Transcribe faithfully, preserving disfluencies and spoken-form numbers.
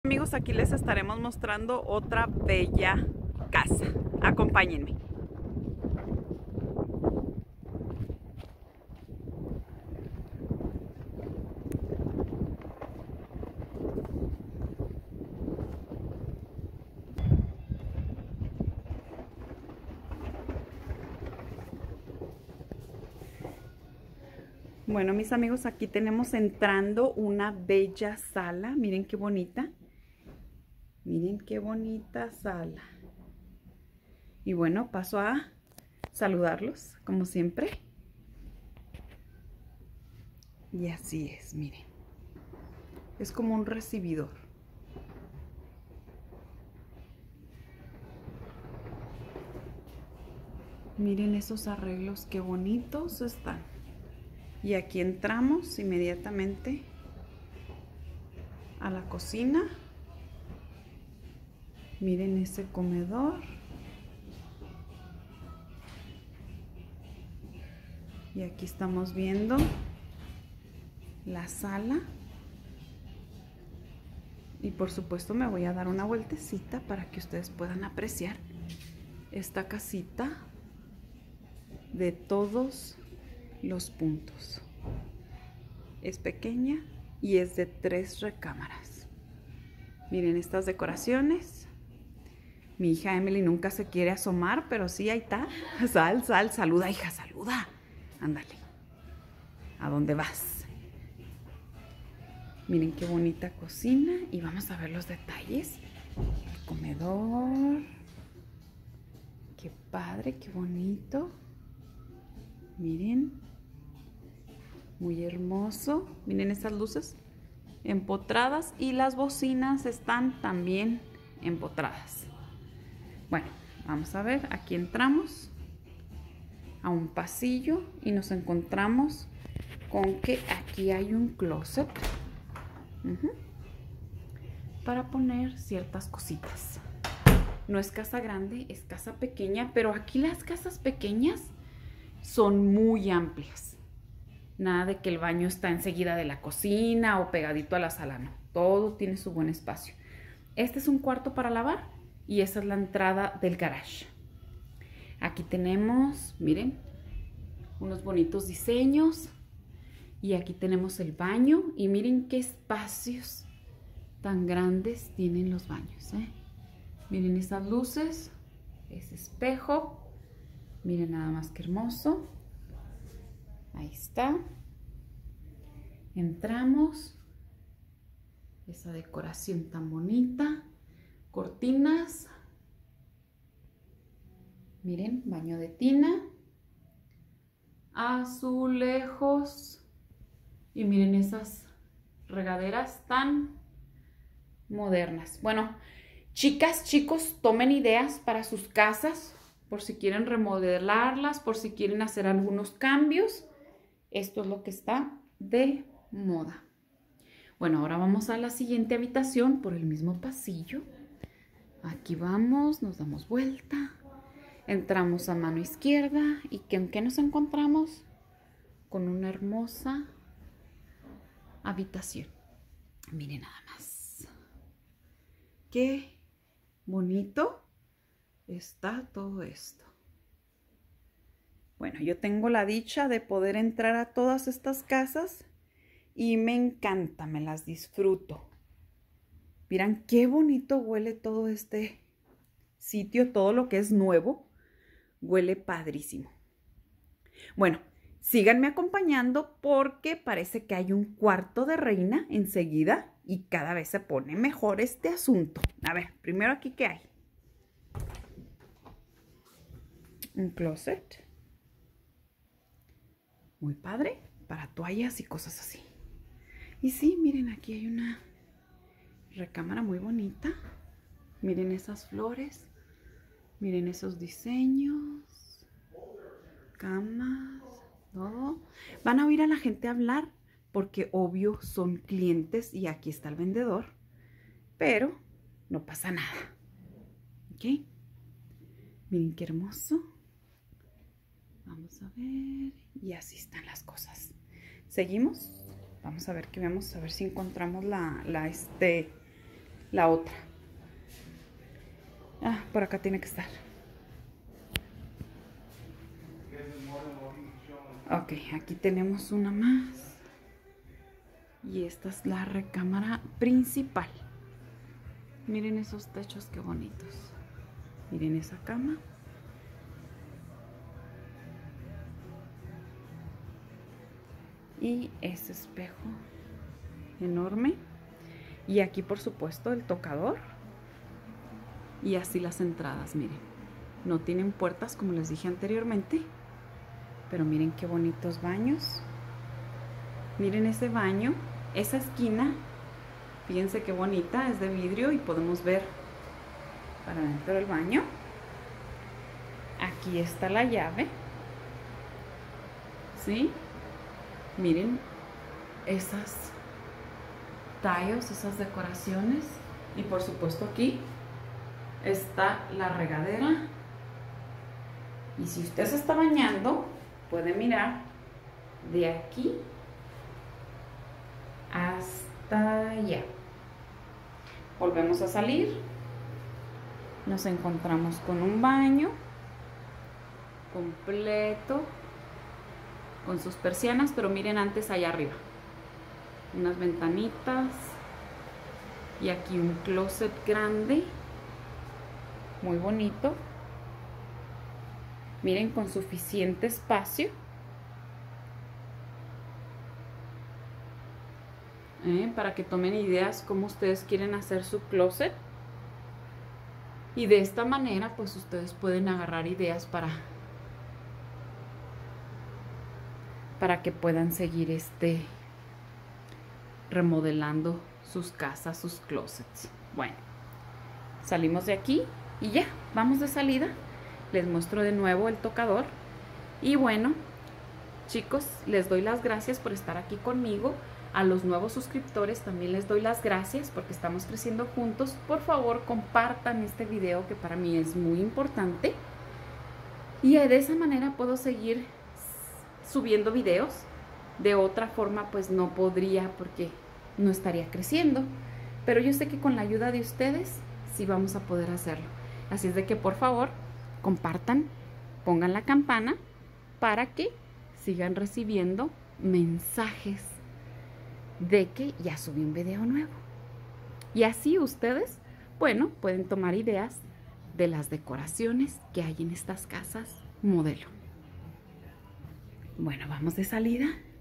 Amigos, aquí les estaremos mostrando otra bella casa. Acompáñenme. Bueno, mis amigos, aquí tenemos entrando una bella sala. Miren qué bonita. Miren qué bonita sala. Y bueno, paso a saludarlos, como siempre. Y así es, miren. Es como un recibidor. Miren esos arreglos, qué bonitos están. Y aquí entramos inmediatamente a la cocina. Miren ese comedor. Y aquí estamos viendo la sala. Y por supuesto me voy a dar una vueltecita para que ustedes puedan apreciar esta casita de todos los puntos. Es pequeña y es de tres recámaras. Miren estas decoraciones. Mi hija Emily nunca se quiere asomar, pero sí, ahí está. Sal, sal, saluda, hija, saluda. Ándale. ¿A dónde vas? Miren qué bonita cocina y vamos a ver los detalles. El comedor. Qué padre, qué bonito. Miren. Muy hermoso. Miren estas luces empotradas y las bocinas están también empotradas. Bueno, vamos a ver. Aquí entramos a un pasillo y nos encontramos con que aquí hay un closet uh-huh, para poner ciertas cositas. No es casa grande, es casa pequeña, pero aquí las casas pequeñas son muy amplias. Nada de que el baño está enseguida de la cocina o pegadito a la sala, no. Todo tiene su buen espacio. Este es un cuarto para lavar y esa es la entrada del garage. Aquí tenemos, miren, unos bonitos diseños. Y aquí tenemos el baño y miren qué espacios tan grandes tienen los baños, ¿eh? Miren esas luces, ese espejo. Miren nada más que hermoso. Ahí está. Entramos. Esa decoración tan bonita. Cortinas. Miren, baño de tina. Azulejos. Y miren esas regaderas tan modernas. Bueno, chicas, chicos, tomen ideas para sus casas. Por si quieren remodelarlas, por si quieren hacer algunos cambios. Esto es lo que está de moda. Bueno, ahora vamos a la siguiente habitación por el mismo pasillo. Aquí vamos, nos damos vuelta. Entramos a mano izquierda y ¿en qué nos encontramos? Con una hermosa habitación. Miren nada más. Qué bonito está todo esto. Bueno, yo tengo la dicha de poder entrar a todas estas casas y me encanta, me las disfruto. Miren qué bonito huele todo este sitio, todo lo que es nuevo, huele padrísimo. Bueno, síganme acompañando porque parece que hay un cuarto de reina enseguida y cada vez se pone mejor este asunto. A ver, primero aquí, ¿qué hay? Un closet. Muy padre, para toallas y cosas así. Y sí, miren, aquí hay una recámara muy bonita. Miren esas flores. Miren esos diseños. Camas, todo. Van a oír a la gente hablar porque obvio son clientes y aquí está el vendedor. Pero no pasa nada. ¿Ok? Miren qué hermoso. Vamos a ver. Y así están las cosas. ¿Seguimos? Vamos a ver qué vemos. A ver si encontramos la, la, este, la otra. Ah, por acá tiene que estar. Ok, aquí tenemos una más. Y esta es la recámara principal. Miren esos techos, qué bonitos. Miren esa cama. Y ese espejo enorme. Y aquí, por supuesto, el tocador. Y así las entradas, miren. No tienen puertas, como les dije anteriormente. Pero miren qué bonitos baños. Miren ese baño. Esa esquina, fíjense qué bonita, es de vidrio y podemos ver para dentro del baño. Aquí está la llave. ¿Sí? Miren esas tallos, esas decoraciones. Y por supuesto aquí está la regadera. Y si usted se está bañando, puede mirar de aquí hasta allá. Volvemos a salir. Nos encontramos con un baño completo, con sus persianas, pero miren antes allá arriba. Unas ventanitas. Y aquí un closet grande. Muy bonito. Miren, con suficiente espacio. ¿Eh? Para que tomen ideas cómo ustedes quieren hacer su closet. Y de esta manera, pues ustedes pueden agarrar ideas para, para que puedan seguir este remodelando sus casas, sus closets. Bueno, salimos de aquí y ya, vamos de salida. Les muestro de nuevo el tocador. Y bueno, chicos, les doy las gracias por estar aquí conmigo. A los nuevos suscriptores también les doy las gracias porque estamos creciendo juntos. Por favor, compartan este video, que para mí es muy importante. Y de esa manera puedo seguir subiendo videos. De otra forma, pues no podría, porque no estaría creciendo. Pero yo sé que con la ayuda de ustedes sí vamos a poder hacerlo. Así es de que, por favor, compartan, pongan la campana para que sigan recibiendo mensajes de que ya subí un video nuevo. Y así ustedes, bueno, pueden tomar ideas de las decoraciones que hay en estas casas modelo. Bueno, vamos de salida.